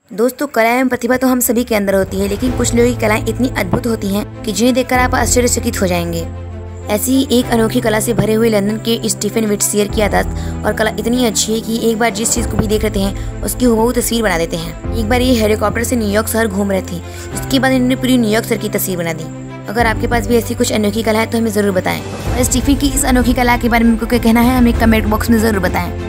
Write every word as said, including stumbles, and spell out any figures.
दोस्तों, कला एवं प्रतिभा तो हम सभी के अंदर होती है, लेकिन कुछ लोगों की कलाएं इतनी अद्भुत होती हैं कि जिन्हें देखकर आप आश्चर्यचकित हो जाएंगे। ऐसी ही एक अनोखी कला से भरे हुए लंदन के स्टीफन विट्सियर की आदत और कला इतनी अच्छी है कि एक बार जिस चीज़ को भी देख लेते हैं उसकी हूबहू तस्वीर बना देते हैं। एक बार ये हेलीकॉप्टर से न्यूयॉर्क शहर घूम रहे थे, उसके बाद इन्होंने पूरी न्यूयॉर्क शहर की तस्वीर बना दी। अगर आपके पास भी ऐसी कुछ अनोखी कला है तो हमें ज़रूर बताएं। और स्टीफन की इस अनोखी कला के बारे में आपको क्या कहना है, हमें कमेंट बॉक्स में ज़रूर बताएं।